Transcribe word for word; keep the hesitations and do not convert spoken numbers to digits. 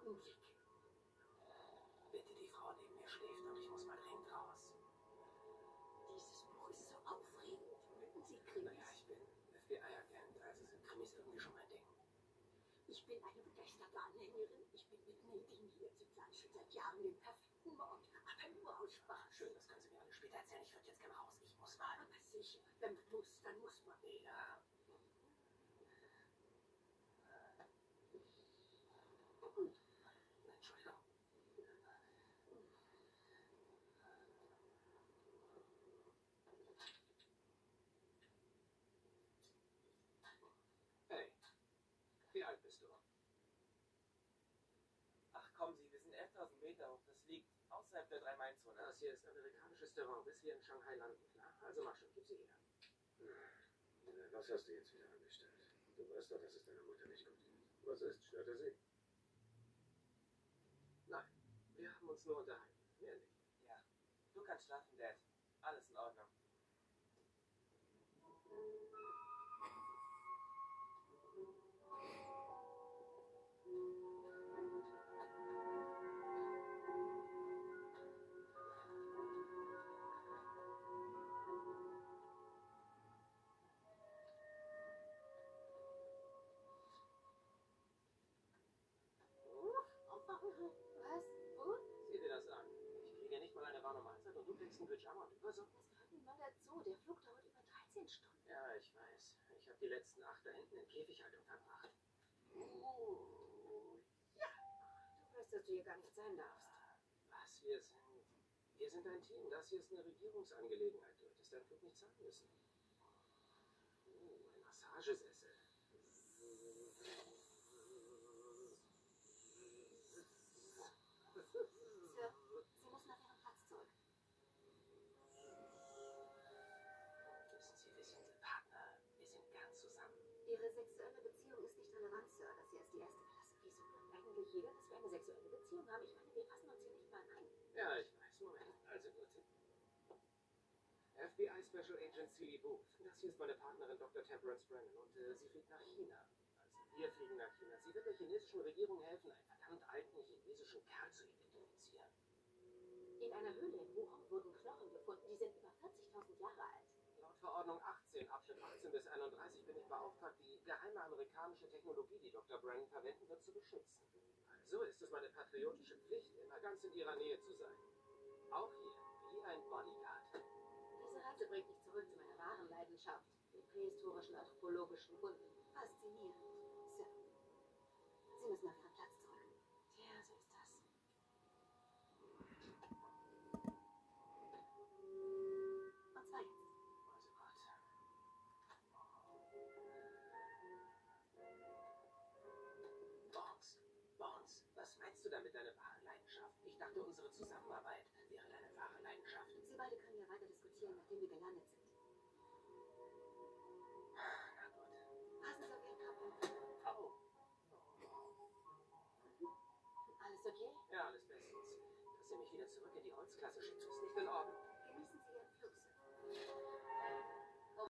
Augenblick. Bitte, die Frau neben mir schläft und ich muss mal dringend raus. Dieses Buch ist so aufregend. Mögen Sie Krimis? Naja, ich bin F B I-Agent, also sind Krimis irgendwie schon mein Ding. Ich bin eine begeisterte Anhängerin. Ich bin mit Nadine hier. Sie planen schon seit Jahren den perfekten Mord. Aber nur aus Spaß. Schön, das können Sie mir alle später erzählen. Ich würde jetzt gerne raus. Ich muss mal. Aber sicher, wenn man muss, dann muss man. Ja. Entschuldigung. Hey, wie alt bist du? Ach komm Sie, wir sind elftausend Meter hoch. Das liegt außerhalb der Drei-Meilen-Zone. Das hier ist amerikanisches Terrain, bis wir in Shanghai landen, klar? Also mach schon, gib sie her. Was hast du jetzt wieder angestellt? Du weißt doch, dass es deiner Mutter nicht gut geht. Was ist? Stört er sie? Nein, wir haben uns nur unterhalten. Mehr nicht. Ja. Du kannst schlafen, Dad. Alles in Ordnung. Was? Wo? Sieh dir das an. Ich kriege nicht mal eine warme Mahlzeit und du kriegst einen Pyjama und Übersee. Das gehört nun mal dazu. Der Flug dauert über dreizehn Stunden. Ja, ich weiß. Ich habe die letzten acht da hinten in Käfighaltung verbracht. Oh, ja. Du weißt, dass du hier gar nicht sein darfst. Was wir sind? Wir sind ein Team. Das hier ist eine Regierungsangelegenheit. Du hättest deinen Flug nicht zahlen müssen. Oh, ein Massagesessel. Sir, Sie müssen auf Ihren Platz zurück. Wissen Sie, wir sind Partner. Wir sind gern zusammen. Ihre sexuelle Beziehung ist nicht relevant, Sir. Das hier ist die erste Klasse. Wieso glaubt eigentlich jeder, dass wir eine sexuelle Beziehung haben? Ich meine, wir fassen uns hier nicht mal ein. Ja, ich weiß. Moment. Also gut. F B I Special Agent Celie Booth. Das hier ist meine Partnerin Doktor Temperance Brennan und äh, sie fliegt nach China. Also wir fliegen nach China. Sie wird der chinesischen Regierung helfen, einen verdammt alten chinesischen Kerl zu identifizieren. In einer Höhle in Wuhan wurden Knochen gefunden. Die sind über vierzigtausend Jahre alt. Laut Verordnung achtzehn, Abschnitt achtzehn bis einunddreißig bin ich beauftragt, die geheime amerikanische Technologie, die Doktor Brennan verwenden wird, zu beschützen. Also ist es meine patriotische Pflicht, immer ganz in ihrer Nähe zu sein. Auch hier, wie ein Bodyguard. Diese Reise bringt mich zurück zu meiner wahren Leidenschaft, den prähistorischen anthropologischen Funden. Faszinierend. Sir, Sie müssen auf Ihren Platz zurück. Tja, so ist das. Und zwar jetzt. Also Gott. Bones, Bones, was meinst du damit, deine wahre Leidenschaft? Ich dachte, unsere Zusammenarbeit wäre deine wahre Leidenschaft. Sie beide können ja weiter diskutieren, nachdem wir gelandet sind. Na gut. Passen Sie auf Ihren Kopf auf. Oh. Alles okay? Ja, alles bestens. Dass ihr mich wieder zurück in die Holzklasse schickt, ist nicht in Ordnung.